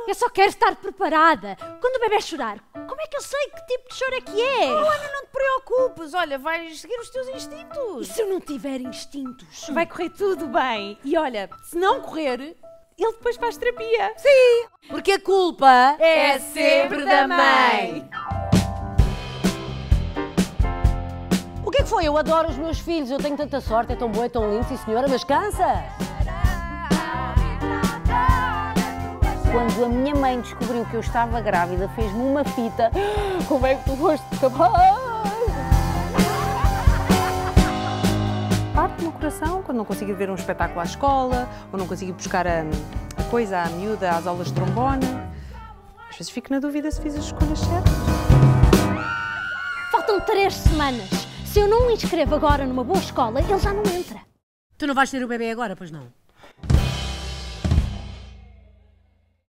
Eu só quero estar preparada. Quando o bebê chorar, como é que eu sei que tipo de choro é que é? Oh, Ana, não te preocupes. Olha, vais seguir os teus instintos. E se eu não tiver instintos? Vai correr tudo bem. E olha, se não correr, ele depois faz terapia. Sim, porque a culpa É sempre da mãe. O que é que foi? Eu adoro os meus filhos, eu tenho tanta sorte, é tão bom, é tão lindo, sim senhora, mas cansa! Quando a minha mãe descobriu que eu estava grávida, fez-me uma fita. Como é que tu foste capaz? Parte-me o coração quando não consigo ver um espetáculo à escola, ou não consigo buscar a coisa, a miúda, às aulas de trombone. Às vezes fico na dúvida se fiz as escolhas certas. Faltam 3 semanas. Se eu não o inscrevo agora numa boa escola, ele já não entra. Tu não vais ter o bebê agora, pois não?